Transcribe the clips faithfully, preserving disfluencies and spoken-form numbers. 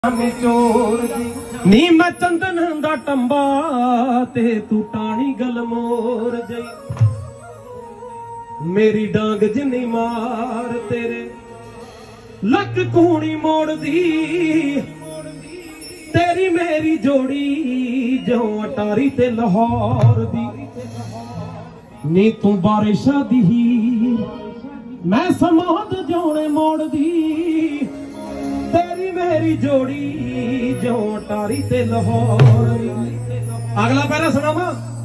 चोर नी मैं चंदन दा टंबा ते तू टाणी गल मोर जई मेरी डांग जिन्नी मार तेरे लक कूणी मोड़ दी तेरी मेरी जोड़ी जो अटारी ते लाहौर दी नी तू बारिशा दी मैं समाद जोने मोड़ दी तेरी मेरी जोड़ी जो अटारी ते लाहौर। अगला पैरा सुनावा।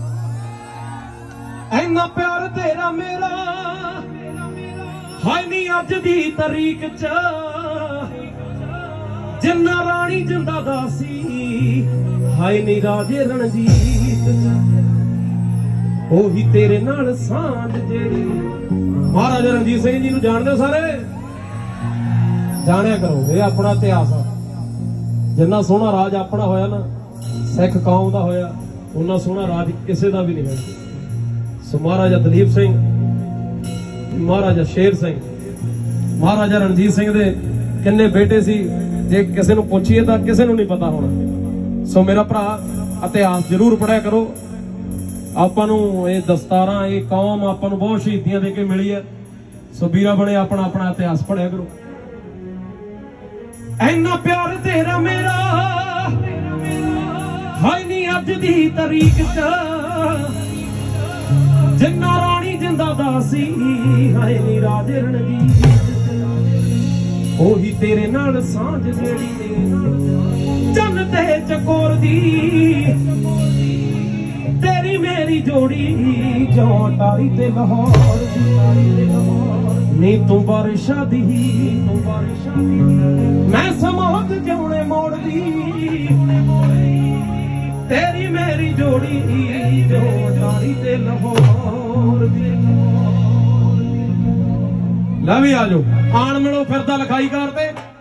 ऐना प्यार तेरा मेरा हाय नी अज दी तरीक च जिन्ना रानी जिंदा दासी हाय नी राजे रणजीत ओही तेरे नाल सांझ जेड़ी। महाराजा रणजीत सिंह जी नूं जानदे हो सारे? जानिया करो, ये अपना इतिहास आ। जिन्ना सोहना राज अपना होया ना सिख कौम का होया उन्ना सोहना राज किसी का भी नहीं है। सो महाराजा दलीप सिंह, महाराजा शेर सिंह, महाराजा रणजीत सिंह दे किन्ने बेटे सी जे किसी नूं पुछीए तां किसी नूं नहीं पता होना। सो मेरा भरा इतिहास जरूर पढ़िया करो। आपां नूं ये दस्तारां ये कौम आपां नूं बहुत शहीदियां दे के मिली है। सो वीरा बने अपना अपना इतिहास पढ़िया करो। ऐना प्यार तेरा मेरा हाय नी अज दी तरीक च जिन्ना रानी जिंदा दासी हाय नी राजे रणजीत ओही तेरे नाल सांझ जेड़ी चन्न ते चकोर दी तेरी मेरी जोड़ी जो अटारी ते लाहौर नी तू बारिशा दी मैं समाद जोने मोड़ दी तेरी मेरी जोड़ी जो अटारी ते लाहौर दी। ला भी आ जाओ आन मिलो फिरदा लिखाई करते।